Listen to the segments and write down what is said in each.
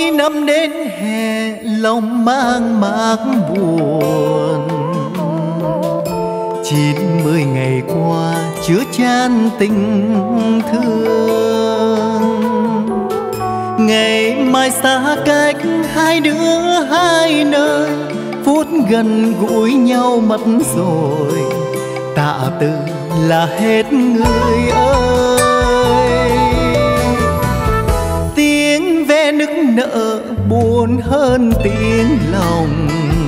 năm đến hè lòng mang mát buồn, 90 ngày qua chứa chan tình thương. Ngày mai xa cách hai đứa hai nơi, phút gần gũi nhau mất rồi, tạ từ là hết người ơi. Tiếng ve nức nở buồn hơn tiếng lòng,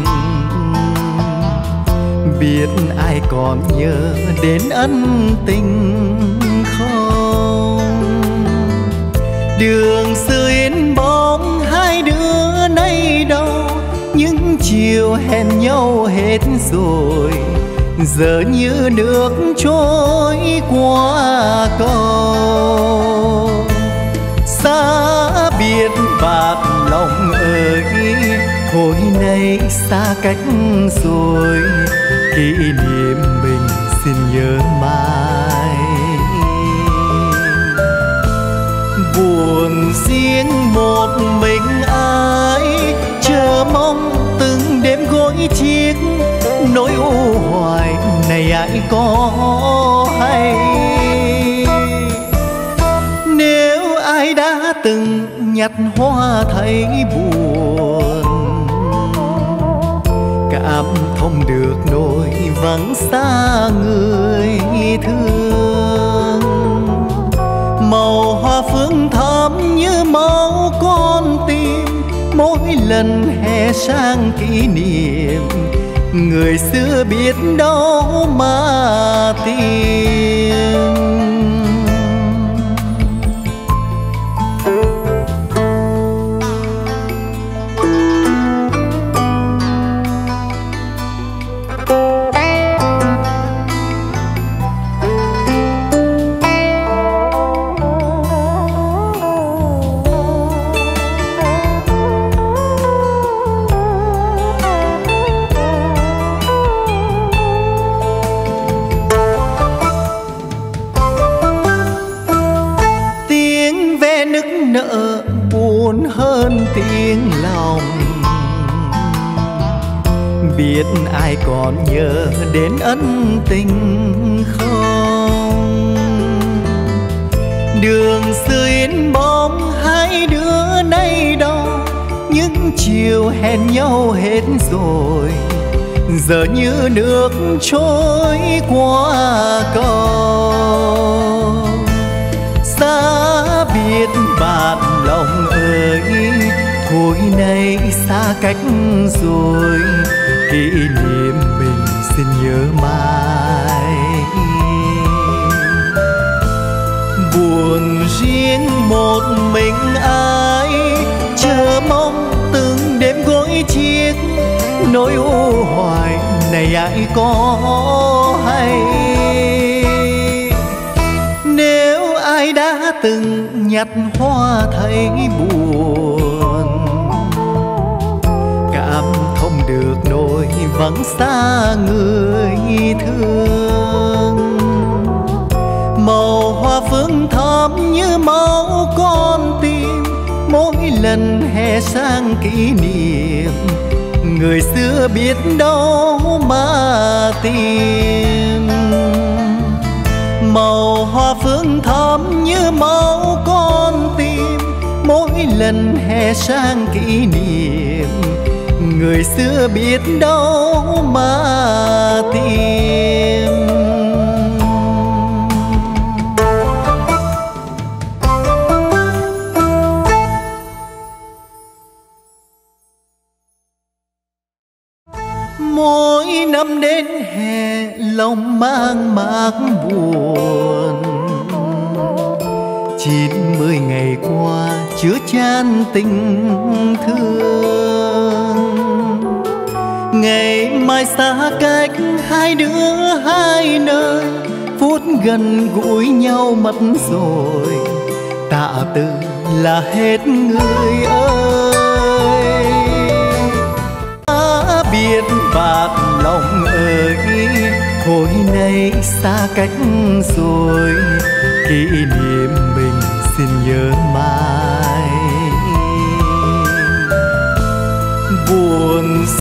biết ai còn nhớ đến ân tình không. Đường xưa yên bóng hai đứa nay đâu, những chiều hẹn nhau hết rồi, giờ như nước trôi qua cầu. Xa biệt bạc lòng ơi, thôi nay xa cách rồi, kỷ niệm mình xin nhớ mãi. Buồn riêng một mình ai, chờ mong từng đêm gối chiếc, nỗi u hoài này ai có hay. Nếu ai đã từng nhặt hoa thấy buồn, cảm thông được nỗi vắng xa người thương. Màu hoa phương thắm như máu con tim, mỗi lần hè sang kỷ niệm, người xưa biết đâu mà tìm. Nợ buồn hơn tiếng lòng, biết ai còn nhớ đến ân tình không. Đường xưa yên bóng hai đứa nay đâu, những chiều hẹn nhau hết rồi, giờ như nước trôi qua cầu. Xa biệt bạn lòng ơi, thôi nay xa cách rồi, kỷ niệm mình xin nhớ mãi. Buồn riêng một mình ai, chờ mong từng đêm gối chiếc, nỗi u hoài này ai có hay. Nếu ai đã từng nhặt hoa thấy buồn, cảm thông được nỗi vắng xa người thương. Màu hoa phương thắm như máu con tim, mỗi lần hè sang kỷ niệm, người xưa biết đâu mà tìm. Màu hoa phương thắm như máu con tim, mỗi lần hè sang kỷ niệm, người xưa biết đâu mà tìm. Mỗi năm đến hè lòng mang mát buồn, 90 ngày qua chứa chan tình thương. Ngày mai xa cách hai đứa hai nơi, phút gần gũi nhau mất rồi, tạ từ là hết người ơi. Biết bạc lòng ơi, thôi nay xa cách rồi, kỷ niệm mình xin nhớ mãi. buồn.